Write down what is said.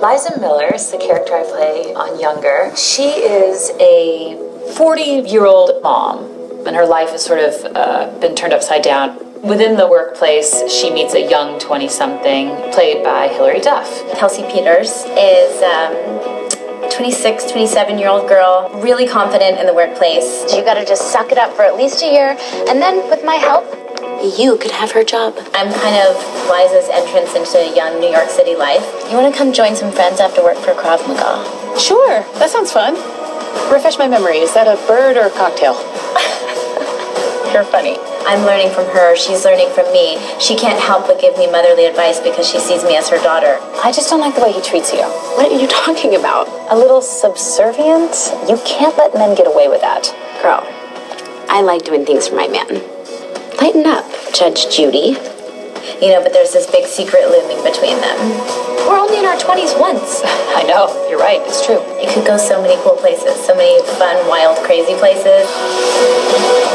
Liza Miller is the character I play on Younger. She is a 40-year-old mom, and her life has sort of been turned upside down. Within the workplace, she meets a young 20-something, played by Hilary Duff. Kelsey Peters is 26, 27-year-old girl, really confident in the workplace. You gotta just suck it up for at least a year, and then with my help, you could have her job. I'm kind of Liza's entrance into young New York City life. You wanna come join some friends after work for Krav Maga? Sure, that sounds fun. Refresh my memory, is that a bird or a cocktail? You're funny. I'm learning from her, she's learning from me. She can't help but give me motherly advice because she sees me as her daughter. I just don't like the way he treats you. What are you talking about? A little subservient? You can't let men get away with that. Girl, I like doing things for my man. Lighten up, Judge Judy. You know, but there's this big secret looming between them. We're only in our 20s once. I know, you're right, it's true. It could go so many cool places, so many fun, wild, crazy places.